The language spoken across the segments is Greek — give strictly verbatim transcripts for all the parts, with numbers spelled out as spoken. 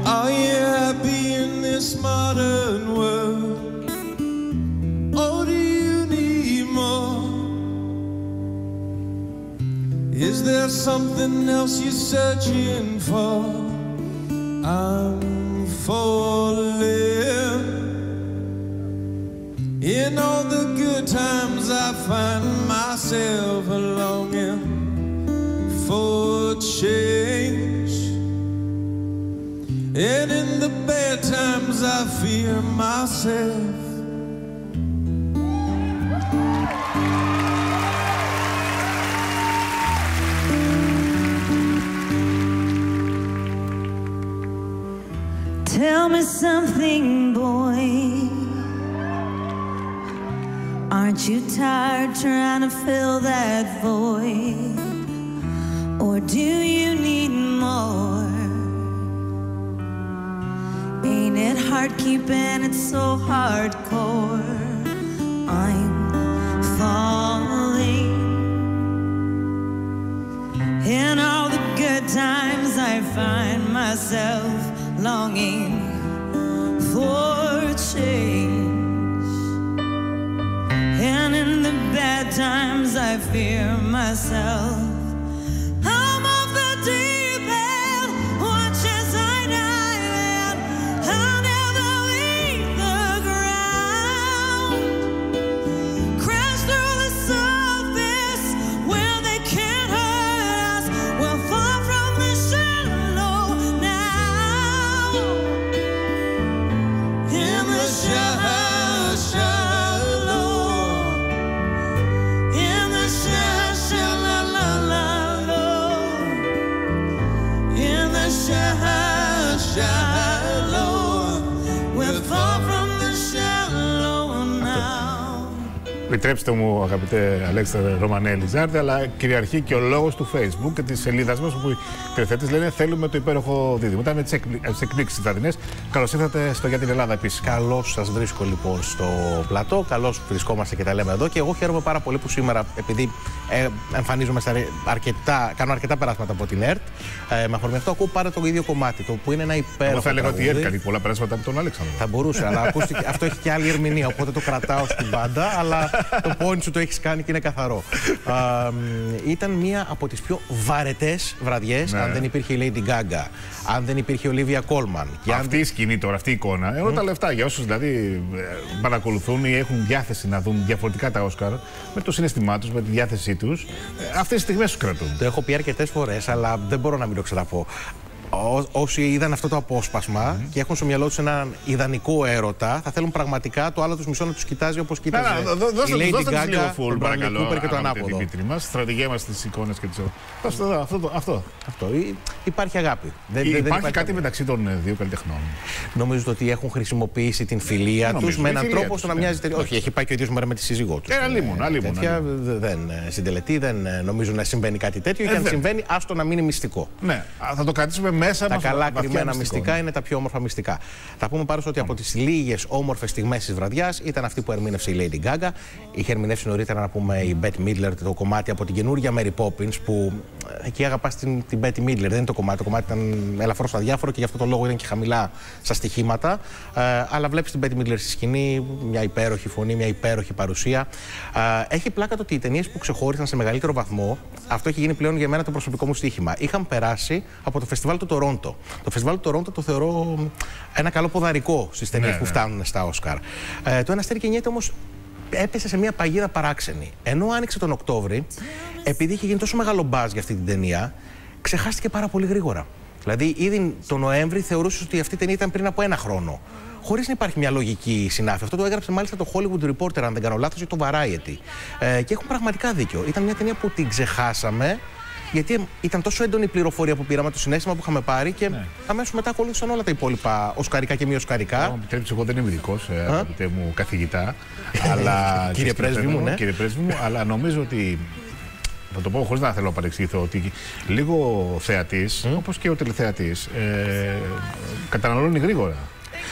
Are you happy in this modern world? Or do you need more? Is there something else you're searching for? I'm falling. In all the good times I find myself longing for change, and in the bad times I fear myself. Tell me something, boy. Aren't you tired trying to fill that void? Or do you need more? Ain't it hard keeping it so hardcore? I'm falling. In all the good times I find myself longing for change, and in the bad times I fear myself. I'm off the deep end, watch as I dive in. I'll never leave the ground. Crash through the surface where they can't hurt us. We'll fall from the shallow now. In the shallow, shallow. In the shallow, shallow. In the shallow, shallow. We'll fall from the shallow now. Επιτρέψτε μου, αγαπητέ Αλέξανδρε Ρωμανέλη Ζάρδη, αλλά κυριαρχεί και ο λόγος του Facebook και της σελίδας μας, όπου οι τριθέτες λένε θέλουμε το υπέροχο δίδυμο. Μετά με τις εκπλήξεις βραδινές. Καλώς ήρθατε στο Για την Ελλάδα επίσης. Καλώς σας βρίσκω λοιπόν στο πλατό. Καλώς βρισκόμαστε και τα λέμε εδώ. Και εγώ χαίρομαι πάρα πολύ που σήμερα, επειδή ε, εμφανίζομαι στα αρκετά, κάνω αρκετά περάσματα από την ΕΡΤ, ε, με αφορμή αυτό ακούω πάρα το ίδιο κομμάτι, το που είναι ένα υπέροχο. Εγώ θα έλεγα ότι η ΕΡΤ κάνει πολλά περάσματα από τον Αλέξανδρο. Θα μπορούσε, αλλά ακούστηκε, αυτό έχει και άλλη ερμηνεία, οπότε το κρατάω στην πάντα, αλλά το point σου το έχεις κάνει και είναι καθαρό. Α, ήταν μία από τις πιο βαρετές βραδιές, ναι. Αν δεν υπήρχε η Lady Gaga, αν δεν υπήρχε η Olivia Colman. Αυτή αν... η σκηνή τώρα, αυτή η εικόνα, εγώ mm. τα λεφτά για όσους δηλαδή παρακολουθούν ή έχουν διάθεση να δουν διαφορετικά τα Όσκαρ, με το συναισθημά τους, με τη διάθεσή τους, αυτές τις στιγμές τους κρατούν. Το έχω πει αρκετές φορές, αλλά δεν μπορώ να μην το ξαναπώ. Ό, όσοι είδαν αυτό το απόσπασμα mm-hmm. και έχουν στο μυαλό τους έναν ιδανικό έρωτα, θα θέλουν πραγματικά το άλλο τους μισό να τους κοιτάζει όπως κοίταζε να, δώ, δώστε, η Lady Gaga, λίγο full, παρακαλώ, και το ανάποδο. Μας, στρατηγία μας στις εικόνες και τις... Αυτό, αυτό, αυτό. αυτό. Υπάρχει αγάπη. Δεν, Ή, δεν υπάρχει, υπάρχει κάτι μεταξύ των δύο καλλιτεχνών. Νομίζω ότι έχουν χρησιμοποιήσει την φιλία τους με έναν τρόπο ώστε να μοιάζει τελείως. Όχι, έχει πάει και ο ίδιος μέρα με τη σύζυγό του. Ένα λίμον. Στην τελετή δεν νομίζω να συμβαίνει κάτι τέτοιο και αν συμβαίνει, άστο να μην είναι μυστικό. Ναι, θα το κρατήσουμε μέσα. Τα καλά κρυμμένα μυστικά είναι τα πιο όμορφα μυστικά. Θα πούμε πάντως ότι από τις λίγες όμορφες στιγμές της βραδιάς ήταν αυτή που ερμήνευσε η Lady Gaga. Είχε ερμηνεύσει νωρίτερα, να πούμε, η Bette Midler το κομμάτι από την καινούργια Mary Poppins, που εκεί αγαπάς την, την Bette Midler. Δεν είναι το κομμάτι. Το κομμάτι ήταν ελαφρώς αδιάφορο και γι' αυτό το λόγο ήταν και χαμηλά στα στοιχήματα. Ε, αλλά βλέπεις την Bette Midler στη σκηνή, μια υπέροχη φωνή, μια υπέροχη παρουσία. Ε, έχει πλάκα το ότι οι ταινίες που ξεχώρισαν σε μεγαλύτερο βαθμό, αυτό έχει γίνει πλέον για μένα το προσωπικό μου στοίχημα, είχαν περάσει από το φεστιβάλ του Τορόντο. Το φεστιβάλ του Τορόντο το θεωρώ ένα καλό ποδαρικό στις ταινίες ναι, που ναι. φτάνουν στα Όσκαρ. Ε, το Ένα αστέρι καίγεται όμως έπεσε σε μια παγίδα παράξενη. Ενώ άνοιξε τον Οκτώβρη, επειδή είχε γίνει τόσο μεγάλο μπάζ για αυτή την ταινία, ξεχάστηκε πάρα πολύ γρήγορα. Δηλαδή, ήδη τον Νοέμβρη θεωρούσε ότι αυτή η ταινία ήταν πριν από ένα χρόνο. Χωρίς να υπάρχει μια λογική συνάφεια. Αυτό το έγραψε μάλιστα το Hollywood Reporter, αν δεν κάνω λάθος, ή το Variety. Ε, και έχουν πραγματικά δίκιο. Ήταν μια ταινία που την ξεχάσαμε. Γιατί ήταν τόσο έντονη η πληροφορία που πήραμε, το συναίσθημα που είχαμε πάρει και ναι. αμέσως μετά ακολούθησαν όλα τα υπόλοιπα οσκαρικά και μη οσκαρικά. Επιτρέψτε, εγώ δεν είμαι ειδικός, αγαπητέ μου καθηγητά. αλλά... Κύριε πρέσβη μου, ναι. Κύριε πρέσβη μου, αλλά νομίζω ότι. Θα το πω χωρίς να θέλω να παρεξηγηθώ, ότι λίγο θεατής, mm. όπως και ο τηλεθεατής, ε, καταναλώνει γρήγορα.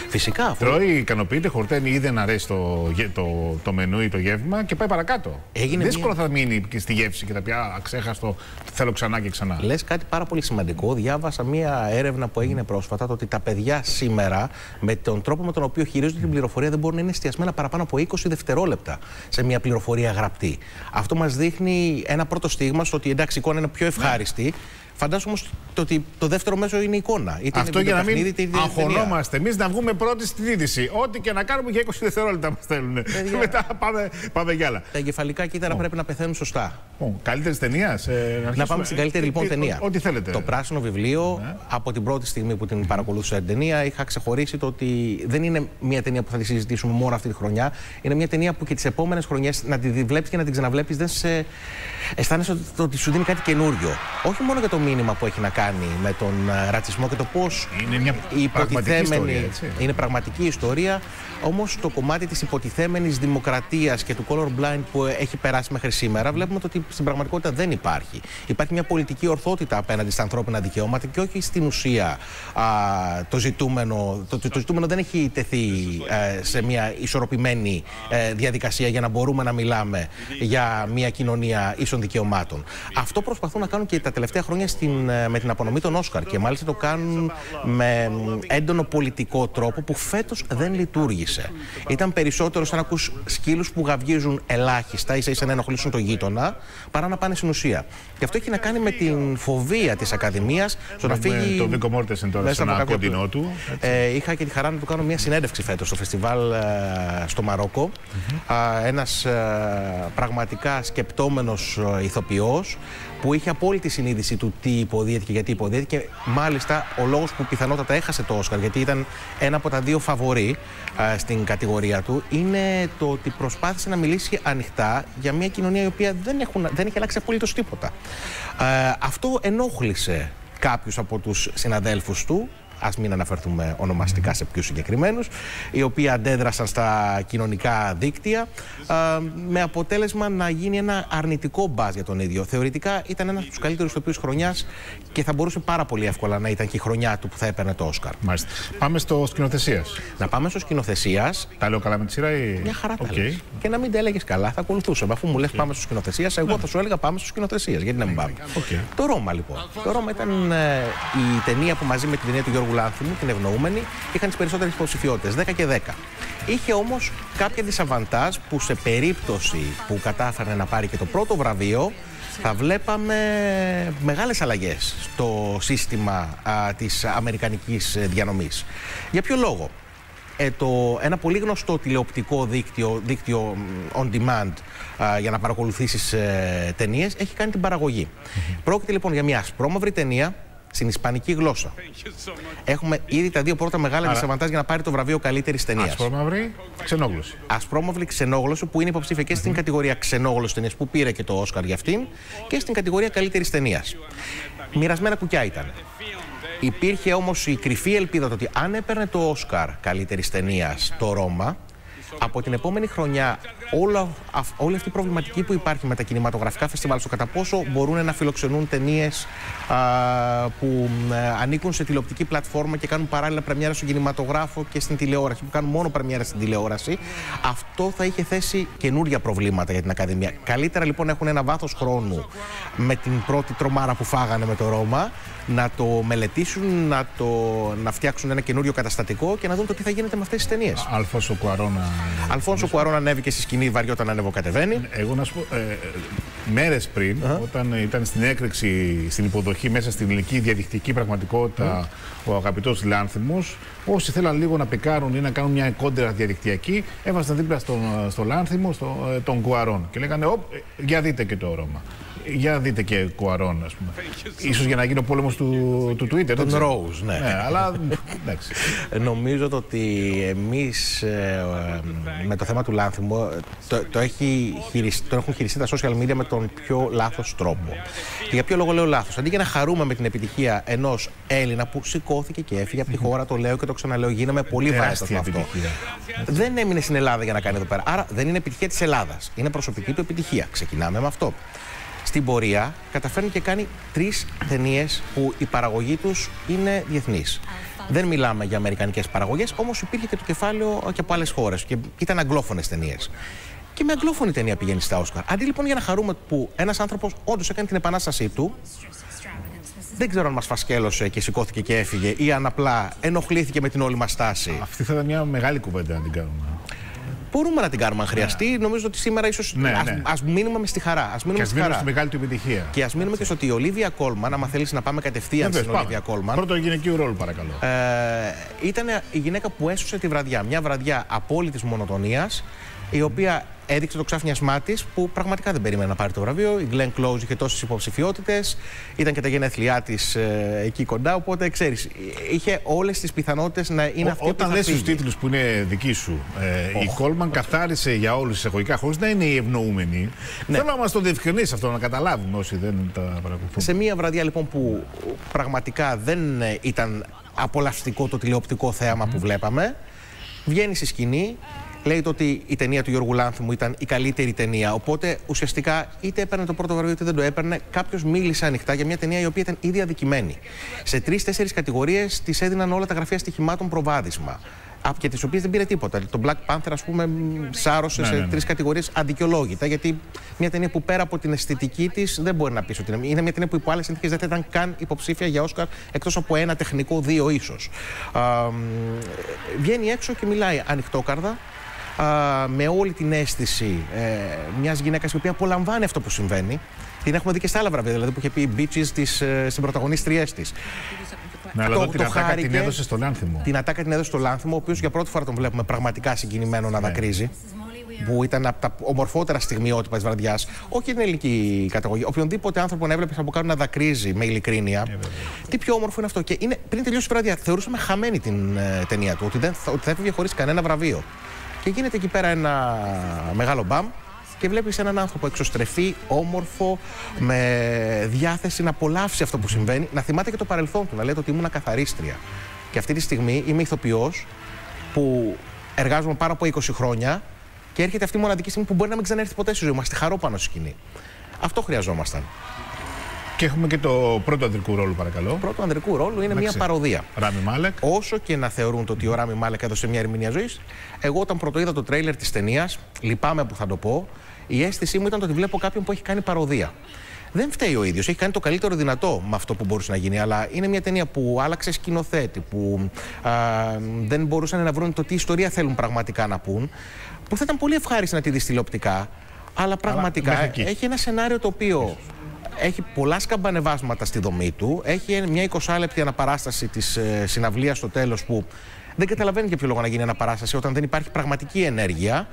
Φυσικά. Αφού... Τρώει, ικανοποιείται, χορταίνει ή δεν αρέσει το, το, το μενού ή το γεύμα και πάει παρακάτω. Έγινε Δύσκολο μια... θα μείνει και στη γεύση και θα πει α, ξέχαστο, θέλω ξανά και ξανά. Λες κάτι πάρα πολύ σημαντικό. Διάβασα μια έρευνα που έγινε πρόσφατα το ότι τα παιδιά σήμερα με τον τρόπο με τον οποίο χειρίζονται την πληροφορία δεν μπορούν να είναι εστιασμένα παραπάνω από είκοσι δευτερόλεπτα σε μια πληροφορία γραπτή. Αυτό μας δείχνει ένα πρώτο στίγμα στο ότι εντάξει, η εικόνα είναι πιο ευχάριστη. Ναι. Φαντάζομαι όμως το ότι το δεύτερο μέσο είναι η εικόνα. Είτε αυτό είναι για να παιχνίδι, μην αγχωνόμαστε εμείς να βγούμε πρώτοι στην είδηση. Ό,τι και να κάνουμε για είκοσι δευτερόλεπτα μας στέλνουν. Μετά πάμε, πάμε για άλλα. Τα εγκεφαλικά κύτταρα oh. πρέπει να πεθαίνουν σωστά. Oh. Καλύτερη ταινία. Ε, να, να πάμε στην καλύτερη λοιπόν ταινία. Ό,τι θέλετε. Το Πράσινο Βιβλίο, ναι. από την πρώτη στιγμή που την παρακολούθησα την ταινία, είχα ξεχωρίσει το ότι δεν είναι μια ταινία που θα τη συζητήσουμε μόνο αυτή τη χρονιά. Είναι μια ταινία που και τις επόμενες χρονιές να τη βλέπει και να την ξαναβλέπει δεν σε αισθάνεσαι ότι, ότι σου δίνει κάτι καινούριο. Όχι μόνο για το μήνυμα που έχει να κάνει με τον uh, ρατσισμό και το πώς είναι μια η πραγματική ιστορία, έτσι. Είναι πραγματική ιστορία, όμως το κομμάτι της υποτιθέμενης δημοκρατίας και του color blind που έχει περάσει μέχρι σήμερα, βλέπουμε ότι στην πραγματικότητα δεν υπάρχει. Υπάρχει μια πολιτική ορθότητα απέναντι στα ανθρώπινα δικαιώματα και όχι στην ουσία α, το ζητούμενο. Το, το, το ζητούμενο δεν έχει τεθεί ε, σε μια ισορροπημένη ε, διαδικασία για να μπορούμε να μιλάμε για μια κοινωνία ίσων δικαιωμάτων. Αυτό προσπαθούν να κάνουν και τα τελευταία χρόνια στην, με την απονομή των Όσκαρ και μάλιστα το κάνουν με έντονο πολιτικό τρόπο που φέτος δεν λειτουργήσε. Ήταν περισσότερο σαν να ακούς σκύλους που γαυγίζουν ελάχιστα, ίσα ίσα να ενοχλήσουν τον γείτονα, παρά να πάνε στην ουσία. Και αυτό έχει να κάνει με την φοβία της Ακαδημίας στο να φύγει. Τον Βίκο Μόρτενσεν τώρα σε ένα κοντινό του. Ε, είχα και τη χαρά να του κάνω μια συνέντευξη φέτος στο φεστιβάλ ε, στο Μαρόκο. Mm-hmm. ε, ένας ε, πραγματικά σκεπτόμενος ε, ηθοποιός που είχε απόλυτη συνείδηση του τι υποδίεται και γιατί υποδίεται και μάλιστα ο λόγος που πιθανότατα έχασε το Όσκαρ, γιατί ήταν ένα από τα δύο φαβορί α, στην κατηγορία του, είναι το ότι προσπάθησε να μιλήσει ανοιχτά για μια κοινωνία η οποία δεν, έχουν, δεν έχει αλλάξει απολύτως τίποτα. Α, αυτό ενόχλησε κάποιους από τους συναδέλφους του, ας μην αναφερθούμε ονομαστικά σε ποιους συγκεκριμένους, οι οποίοι αντέδρασαν στα κοινωνικά δίκτυα α, με αποτέλεσμα να γίνει ένα αρνητικό μπάζ για τον ίδιο. Θεωρητικά ήταν ένας από τους καλύτερους ηθοποιούς χρονιάς και θα μπορούσε πάρα πολύ εύκολα να ήταν και η χρονιά του που θα έπαιρνε το Όσκαρ. Μάλιστα. Πάμε στο σκηνοθεσίας. Να πάμε στο σκηνοθεσίας. Τα λέω καλά με τη σειρά ή... Μια χαρά τα okay. λες. Και να μην τα έλεγες καλά, θα ακολουθούσαμε. Αφού μου λες okay. πάμε στο σκηνοθεσίας, εγώ θα σου έλεγα πάμε στο σκηνοθεσίας. Γιατί να μην πάμε. Okay. Το Ρώμα λοιπόν. Το Ρώμα ήταν ε, η ταινία που μαζί με την ταινία του Γιώργου Λάνθιμου, την Ευνοούμενη, είχαν τις περισσότερες υποψηφιότητες, δέκα και δέκα. Είχε όμως κάποια δισαβαντάζ που σε περίπτωση που κατάφερε να πάρει και το πρώτο βραβείο, θα βλέπαμε μεγάλες αλλαγές στο σύστημα α, της αμερικανικής διανομής. Για ποιο λόγο? Ε, το, ένα πολύ γνωστό τηλεοπτικό δίκτυο, δίκτυο on demand α, για να παρακολουθήσεις ε, ταινίες, έχει κάνει την παραγωγή. Mm-hmm. Πρόκειται λοιπόν για μια ασπρόμαυρη ταινία στην ισπανική γλώσσα. Έχουμε ήδη τα δύο πρώτα μεγάλα δισαβαντάζ για να πάρει το βραβείο καλύτερης ταινίας. Ασπρόμαυρη ξενόγλωση. Ασπρόμαυρη ξενόγλωση που είναι υποψήφια και στην mm-hmm. κατηγορία ξενόγλωση ταινίας που πήρε και το Όσκαρ για αυτήν και στην κατηγορία καλύτερης ταινίας. Μοιρασμένα κουκιά ήταν. Υπήρχε όμως η κρυφή ελπίδα ότι αν έπαιρνε το Όσκαρ καλύτερης ταινίας το Ρώμα, από την επόμενη χρονιά όλο, όλη αυτή η προβληματική που υπάρχει με τα κινηματογραφικά φεστιβάλ, στο κατά πόσο μπορούν να φιλοξενούν ταινίες α, που α, ανήκουν σε τηλεοπτική πλατφόρμα και κάνουν παράλληλα πρεμιέρα στον κινηματογράφο και στην τηλεόραση, που κάνουν μόνο πρεμιέρα στην τηλεόραση, αυτό θα είχε θέσει καινούργια προβλήματα για την Ακαδημία. Καλύτερα λοιπόν έχουν ένα βάθος χρόνου με την πρώτη τρομάρα που φάγανε με το Ρώμα, να το μελετήσουν, να, το, να φτιάξουν ένα καινούριο καταστατικό και να δουν το τι θα γίνεται με αυτές τις ταινίες. Αλφόνσο Κουαρόν. Αλφόνσο Κουαρόν ανέβηκε στη σκηνή, βαριόταν να ανεβοκατεβαίνει. Εγώ να σου πω, ε, μέρες πριν, uh-huh. όταν ήταν στην έκρηξη, στην υποδοχή μέσα στην ελληνική διαδικτυακή πραγματικότητα uh-huh. ο αγαπητός Λάνθιμος, όσοι θέλαν λίγο να πικάρουν ή να κάνουν μια κόντρα διαδικτυακή, έβαζαν δίπλα στον, στο Λάνθιμο στο, τον Κουαρόν και λέγανε, για δείτε και το Ρώμα. Για δείτε και Κουαρόν, ας πούμε. Ίσως για να γίνει ο πόλεμος του, του Twitter. Τον Rose, ναι. ναι. Αλλά, εντάξει. Νομίζω ότι εμείς ε, ε, με το θέμα του Λάνθιμου το, το, έχει χειριστεί, το έχουν χειριστεί τα social media με τον πιο λάθος τρόπο. Και για ποιο λόγο λέω λάθος? Αντί για να χαρούμε με την επιτυχία ενός Έλληνα που σηκώθηκε και έφυγε από τη χώρα, το λέω και το ξαναλέω, γίναμε πολύ βαρετός με αυτό. Δεν έμεινε στην Ελλάδα για να κάνει εδώ πέρα. Άρα δεν είναι επιτυχία της Ελλάδας. Είναι προσωπική του επιτυχία. Ξεκινάμε με αυτό. Στην πορεία καταφέρνει και κάνει τρεις ταινίες που η παραγωγή τους είναι διεθνής. Δεν μιλάμε για αμερικανικές παραγωγές, όμως υπήρχε και το κεφάλαιο και από άλλες χώρες. Και ήταν αγγλόφωνες ταινίες. Και με αγγλόφωνη ταινία πηγαίνει στα Όσκαρ. Αντί λοιπόν για να χαρούμε που ένας άνθρωπος όντως έκανε την επανάστασή του, δεν ξέρω αν μας φασκέλωσε και σηκώθηκε και έφυγε ή αν απλά ενοχλήθηκε με την όλη μας στάση. Αυτή θα ήταν μια μεγάλη κουβέντα να την κάνουμε. Μπορούμε να την κάνουμε αν χρειαστεί. Ναι. Νομίζω ότι σήμερα ίσως. Ναι, ας, ναι. ας μείνουμε με στη χαρά. Ας μείνουμε και ας μείνουμε στη μεγάλη του επιτυχία. Και ας μείνουμε και στο ότι η Ολίβια Κόλμαν, άμα θέλεις να πάμε κατευθείαν στην Ολίβια Κόλμαν. Πρώτο γυναικείο ρόλο, παρακαλώ. Ε, ήταν η γυναίκα που έσωσε τη βραδιά. Μια βραδιά απόλυτης μονοτονίας, η οποία έδειξε το ξάφνιασμά της, που πραγματικά δεν περίμενε να πάρει το βραβείο. Η Glenn Close είχε τόσες υποψηφιότητες, ήταν και τα γενέθλιά της ε, εκεί κοντά. Οπότε ξέρεις, είχε όλες τις πιθανότητες να είναι Ο, αυτή όταν που θα λες τους τίτλους που είναι δικοί σου, ε, oh, η Κόλμαν oh, καθάρισε για όλους εισαγωγικά, χωρίς να είναι η ευνοούμενη. Ναι. Θέλω να μας το διευκρινίσει αυτό, να καταλάβουμε όσοι δεν τα παρακολουθούν. Σε μια βραδιά λοιπόν που πραγματικά δεν ήταν απολαυστικό το τηλεοπτικό θέαμα mm. που βλέπαμε, βγαίνει στη σκηνή. Λέει ότι η ταινία του Γιώργου Λάνθιμου ήταν η καλύτερη ταινία. Οπότε ουσιαστικά είτε έπαιρνε το πρώτο βραβείο είτε δεν το έπαιρνε, κάποιος μίλησε ανοιχτά για μια ταινία η οποία ήταν ήδη αδικημένη. Σε τρεις-τέσσερις κατηγορίες της έδιναν όλα τα γραφεία στοιχημάτων προβάδισμα. Και τις οποίες δεν πήρε τίποτα. Το Black Panther, ας πούμε, σάρωσε ναι, σε ναι, ναι. τρεις κατηγορίες αδικαιολόγητα. Γιατί μια ταινία που πέρα από την αισθητική της δεν μπορεί να πει ότι είναι. Είναι μια ταινία που υπό άλλες συνθήκες δεν θα ήταν καν υποψήφια για Όσκαρ, εκτός από ένα τεχνικό, δύο ίσως. Α, βγαίνει έξω και μιλάει ανοιχτόκαρδα. Uh, με όλη την αίσθηση ε, μιας γυναίκας η οποία απολαμβάνει αυτό που συμβαίνει. Την έχουμε δει και στα άλλα βραβεία, δηλαδή που είχε πει Beaches της, ε, στην πρωταγωνίστριές της. Ναι, αλλά το, την ατάκα χάρηκε, την έδωσε στο Λάνθιμο. Την ατάκα την έδωσε στο Λάνθιμο, ο οποίος για πρώτη φορά τον βλέπουμε πραγματικά συγκινημένο να ναι. δακρύζει. Που ήταν από τα ομορφότερα στιγμιότυπα της βραδιάς. Όχι την ελληνική καταγωγή. Οποιονδήποτε άνθρωπο να έβλεπε από κάτω να δακρύζει με ειλικρίνεια. Yeah, τι πιο όμορφο είναι αυτό. Και είναι, πριν τελειώσει η βραδιά, θεωρούσαμε χαμένη την ε, ταινία του, ότι, δεν, ότι θα έφευγε χωρίς κανένα βραβείο. Και γίνεται εκεί πέρα ένα μεγάλο μπαμ και βλέπεις έναν άνθρωπο εξωστρεφή, όμορφο, με διάθεση να απολαύσει αυτό που συμβαίνει, να θυμάται και το παρελθόν του, να λέει ότι ήμουν καθαρίστρια. Και αυτή τη στιγμή είμαι ηθοποιός που εργάζομαι πάνω από είκοσι χρόνια και έρχεται αυτή η μοναδική στιγμή που μπορεί να μην ξανέρθει ποτέ στη ζωή μας, τη χαρώ πάνω στη σκηνή. Αυτό χρειαζόμασταν. Και έχουμε και το πρώτο ανδρικού ρόλο, παρακαλώ. Το πρώτο ανδρικού ρόλο είναι Άξι. μια παροδία. Ράμι Μάλεκ. Όσο και να θεωρούν το ότι ο Ράμι Μάλεκ έδωσε μια ερμηνεία ζωής, εγώ όταν πρωτοείδα το τρέιλερ της ταινίας, λυπάμαι που θα το πω, η αίσθησή μου ήταν το ότι βλέπω κάποιον που έχει κάνει παροδία. Δεν φταίει ο ίδιος, έχει κάνει το καλύτερο δυνατό με αυτό που μπορούσε να γίνει, αλλά είναι μια ταινία που άλλαξε σκηνοθέτη, που α, δεν μπορούσαν να βρουν το τι ιστορία θέλουν πραγματικά να πούν, που θα ήταν πολύ ευχάριστη να τη δεις τηλεοπτικά, αλλά πραγματικά αλλά, έχει ένα σενάριο το οποίο έχει πολλά σκαμπανεβάσματα στη δομή του, έχει μια εικοσάλεπτη αναπαράσταση της ε, συναυλίας στο τέλος που δεν καταλαβαίνει για ποιο λόγο να γίνει αναπαράσταση όταν δεν υπάρχει πραγματική ενέργεια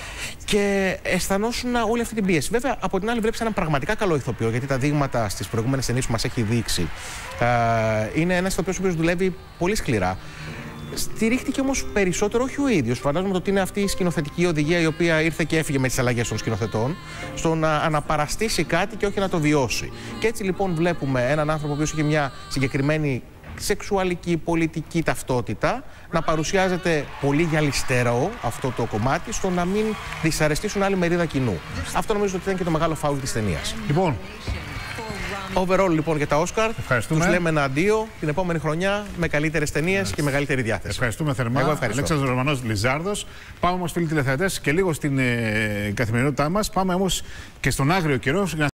και αισθανόσουν όλη αυτή την πίεση. Βέβαια, από την άλλη βλέπεις έναν πραγματικά καλό ηθοποιό, γιατί τα δείγματα στις προηγούμενες ταινίες που μας έχει δείξει ε, είναι ένας ηθοποιός ο οποίος δουλεύει πολύ σκληρά. Στηρίχτηκε όμως περισσότερο, όχι ο ίδιος. Φαντάζομαι ότι είναι αυτή η σκηνοθετική οδηγία η οποία ήρθε και έφυγε με τις αλλαγές των σκηνοθετών, στο να αναπαραστήσει κάτι και όχι να το βιώσει. Και έτσι λοιπόν βλέπουμε έναν άνθρωπο ο οποίος είχε μια συγκεκριμένη σεξουαλική, πολιτική ταυτότητα να παρουσιάζεται πολύ γυαλιστερό αυτό το κομμάτι, στο να μην δυσαρεστήσουν άλλη μερίδα κοινού. Αυτό νομίζω ότι ήταν και το μεγάλο φάουλ της ταινίας. Λοιπόν. Overall λοιπόν για τα Όσκαρ, τους λέμε ένα αντίο την επόμενη χρονιά με καλύτερες ταινίες και μεγαλύτερη διάθεση. Ευχαριστούμε θερμά. Αλέξανδρος Ρωμανός Λιζάρδος. Πάμε όμως φίλοι τηλεθεατές και λίγο στην ε, καθημερινότητά μας. Πάμε όμως και στον άγριο καιρό.